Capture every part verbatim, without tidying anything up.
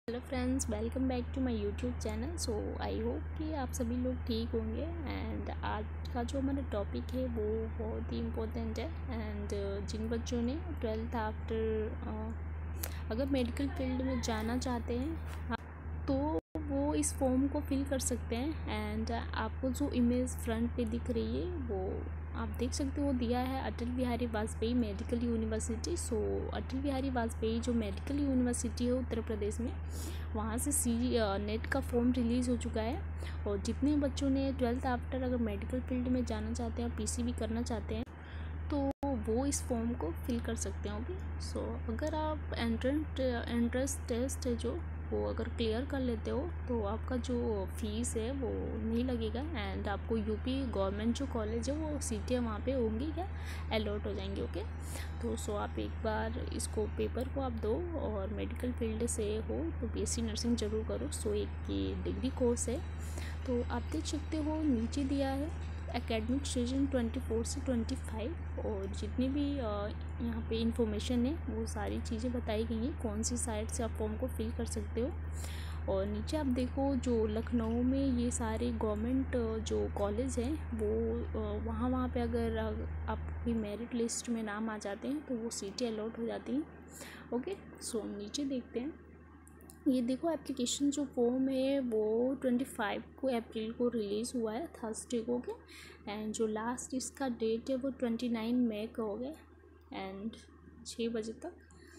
Hello friends, welcome back to my YouTube channel. So I hope कि आप सभी लोग ठीक होंगे। एंड आज का जो हमारा टॉपिक है वो बहुत ही इम्पोर्टेंट है। एंड जिन बच्चों ने ट्वेल्थ आफ्टर अगर मेडिकल फील्ड में जाना चाहते हैं तो वो इस फॉर्म को फिल कर सकते हैं। एंड आपको जो इमेज फ्रंट पे दिख रही है वो आप देख सकते हो, दिया है Atal Bihari Vajpayee medical university. So Atal Bihari Vajpayee जो मेडिकल यूनिवर्सिटी है उत्तर प्रदेश में, वहाँ से सी नेट का फॉर्म रिलीज़ हो चुका है। और जितने बच्चों ने ट्वेल्थ आफ्टर अगर मेडिकल फील्ड में जाना चाहते हैं, पीसीबी करना चाहते हैं, तो वो इस फॉर्म को फिल कर सकते हैं। ओके, सो अगर आप एंट्रेंस एंट्रेंस टेस्ट है जो वो अगर क्लियर कर लेते हो तो आपका जो फीस है वो नहीं लगेगा। एंड आपको यूपी गवर्नमेंट जो कॉलेज है वो सीटें वहाँ पे होंगी क्या अलॉट हो जाएंगी। ओके, तो सो आप एक बार इसको पेपर को आप दो और मेडिकल फील्ड से हो तो बीएससी नर्सिंग ज़रूर करो। सो एक ये डिग्री कोर्स है। तो आप देख सकते हो नीचे दिया है एकेडमिक सीजन ट्वेंटी फोर से ट्वेंटी फाइव, और जितनी भी यहाँ पे इंफॉर्मेशन है वो सारी चीज़ें बताई गई हैं, कौन सी साइट से आप फॉर्म को फिल कर सकते हो। और नीचे आप देखो जो लखनऊ में ये सारे गवर्नमेंट जो कॉलेज हैं वो वहाँ वहाँ पे अगर आपकी मेरिट लिस्ट में नाम आ जाते हैं तो वो सीटें अलॉट हो जाती हैं। ओके, सो नीचे देखते हैं। ये देखो एप्लीकेशन जो फॉर्म है वो ट्वेंटी फाइव को अप्रैल को रिलीज़ हुआ है, थर्सडे को। के एंड जो लास्ट इसका डेट है वो ट्वेंटी नाइन मई का हो गया एंड छः बजे तक।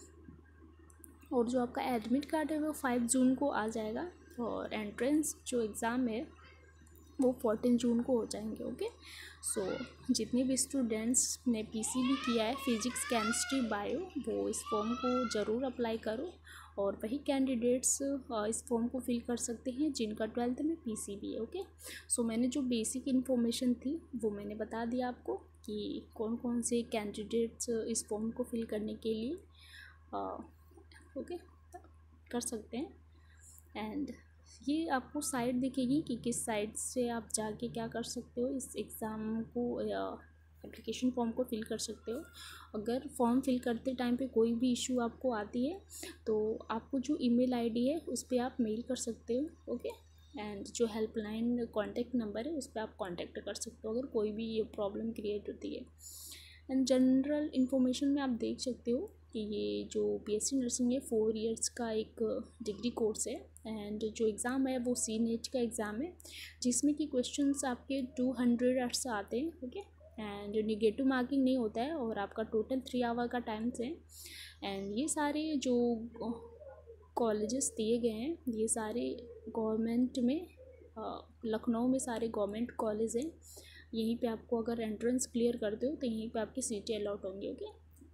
और जो आपका एडमिट कार्ड है वो फाइव जून को आ जाएगा। और एंट्रेंस जो एग्ज़ाम है वो फोर्टीन जून को हो जाएंगे। ओके, सो जितने भी स्टूडेंट्स ने पीसीबी किया है फिजिक्स केमिस्ट्री बायो वो इस फॉर्म को ज़रूर अप्लाई करो। और वही कैंडिडेट्स इस फॉर्म को फिल कर सकते हैं जिनका ट्वेल्थ में पीसीबी है। ओके, सो मैंने जो बेसिक इन्फॉर्मेशन थी वो मैंने बता दिया आपको कि कौन कौन से कैंडिडेट्स इस फॉर्म को फिल करने के लिए ओके कर सकते हैं। एंड ये आपको साइट दिखेगी कि किस साइट से आप जाके क्या कर सकते हो, इस एग्ज़ाम को या एप्लीकेशन फॉर्म को फिल कर सकते हो। अगर फॉर्म फिल करते टाइम पे कोई भी इशू आपको आती है तो आपको जो ईमेल आईडी है उस पर आप मेल कर सकते हो। ओके, एंड जो हेल्पलाइन कॉन्टैक्ट नंबर है उस पर आप कॉन्टैक्ट कर सकते हो अगर कोई भी ये प्रॉब्लम क्रिएट होती है। एंड जनरल इन्फॉर्मेशन में आप देख सकते हो कि ये जो बीएससी नर्सिंग है फोर इयर्स का एक डिग्री कोर्स है। एंड जो एग्ज़ाम है वो सी नेट का एग्ज़ाम है जिसमें कि क्वेश्चंस आपके टू हंड्रेड से आते हैं। ओके, एंड निगेटिव मार्किंग नहीं होता है और आपका टोटल थ्री आवर का टाइम है। एंड ये सारे जो कॉलेजेस दिए गए हैं ये सारे गवर्नमेंट में लखनऊ में सारे गवर्नमेंट कॉलेज हैं। यहीं पे आपको अगर एंट्रेंस क्लियर करते हो तो यहीं पे आपकी सीटें अलॉट होंगी। ओके,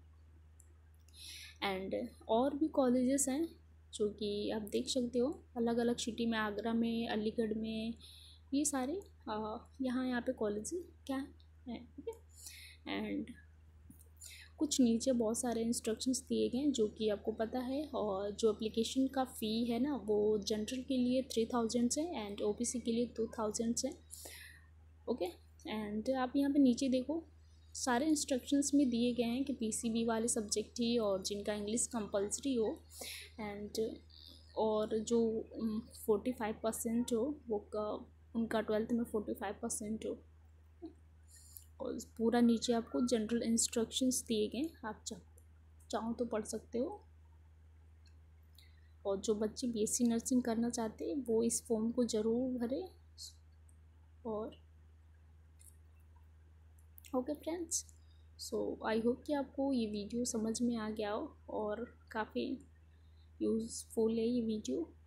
एंड और भी कॉलेजेस हैं जो कि आप देख सकते हो अलग अलग सिटी में, आगरा में, अलीगढ़ में, ये सारे यहाँ यहाँ पे कॉलेज क्या हैं। ओके, एंड कुछ नीचे बहुत सारे इंस्ट्रक्शंस दिए गए हैं जो कि आपको पता है। और जो एप्लीकेशन का फ़ी है ना वो जनरल के लिए थ्री थाउजेंड है एंड ओबीसी के लिए टू थाउजेंड है। ओके, एंड आप यहाँ पे नीचे देखो सारे इंस्ट्रक्शंस में दिए गए हैं कि पीसीबी वाले सब्जेक्ट ही और जिनका इंग्लिश कंपलसरी हो एंड और जो फोर्टी फाइव परसेंट हो वो का उनका ट्वेल्थ में फोर्टी फाइव परसेंट हो। और पूरा नीचे आपको जनरल इंस्ट्रक्शंस दिए गए, आप चाह चाहो तो पढ़ सकते हो। और जो बच्चे बीएससी नर्सिंग करना चाहते हैं वो इस फॉर्म को ज़रूर भरें। और okay friends, so I hope कि आपको ये वीडियो समझ में आ गया हो और काफ़ी यूज़फुल है ये वीडियो।